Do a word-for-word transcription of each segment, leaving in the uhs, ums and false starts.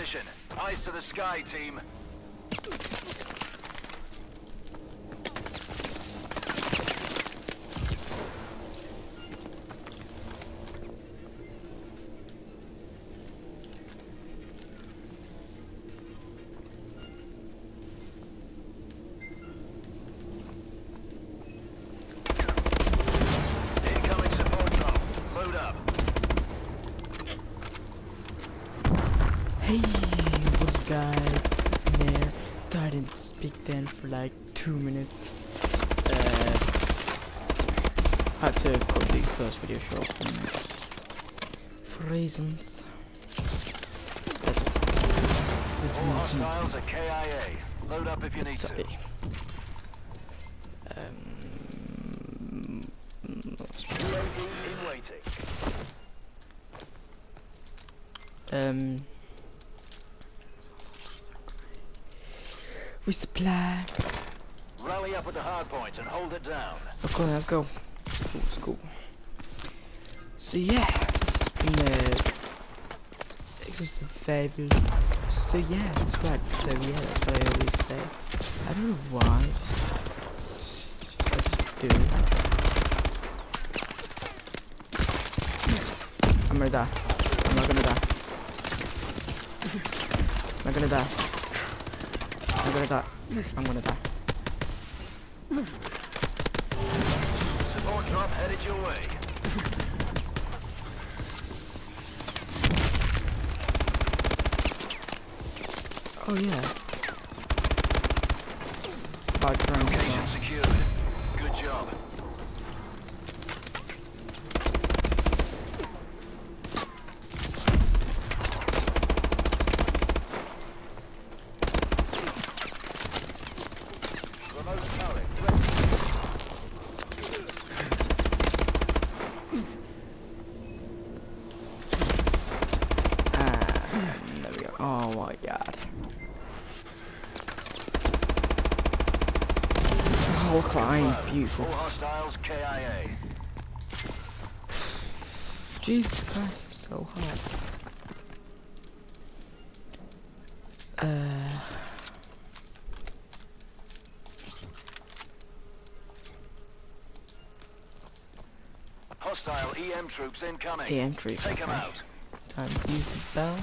position. Eyes to the sky, team. Incoming support drop. Load up. Hey, what's up guys? There. I didn't speak then for like two minutes. Uh, had to cut the first video short for, for reasons. But, All hostiles at K I A. Load up if you need sorry. to. Um, U A V in waiting. um, resupply. Rally up at the hard points and hold it down. Okay, let's go. Let's go. So yeah, this has been a exclusive favor. So yeah, that's right. So yeah, that's what I always say. I don't know why. Just, just, I just do it. I'm gonna die. I'm not gonna die. I'm not gonna die. I'm gonna die. I'm gonna die. Support drop headed your way. Oh yeah. About drunk. Location secured. Good job. Remote turret ready. Ah, there we go. Oh my god. Oh, crying, beautiful. All hostiles K I A. Jesus Christ, I'm so hot. Uh, Hostile E M troops incoming. E M troops, Take them okay. out. Time to use the bell.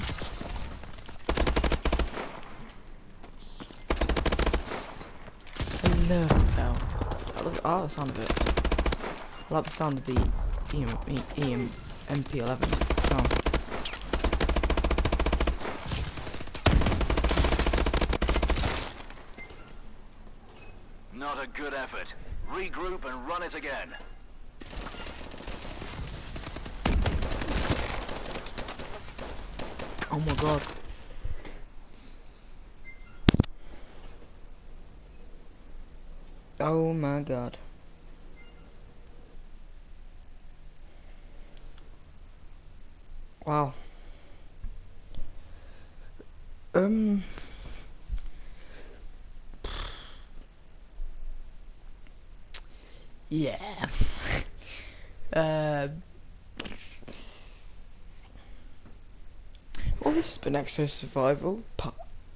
I love the bell. I love, I like the sound of it. I like the sound of the E M, E M M P eleven. Oh. Not a good effort. Regroup and run it again. Oh my god. Oh my god. Wow. Um. Yeah. uh. Well, this has been Exo Survival part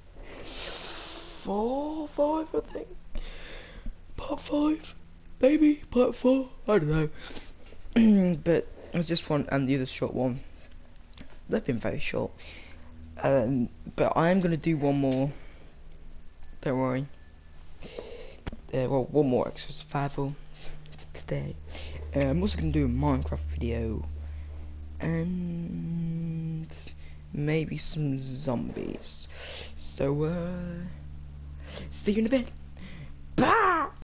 four, five, I think. Part five, maybe part four. I don't know. But it was this one and the other short one. They've been very short. Um, but I am gonna do one more. Don't worry. Uh, well, one more Exo Survival for today. Uh, I'm also gonna do a Minecraft video and maybe some zombies. So, uh, see you in a bit. Bye!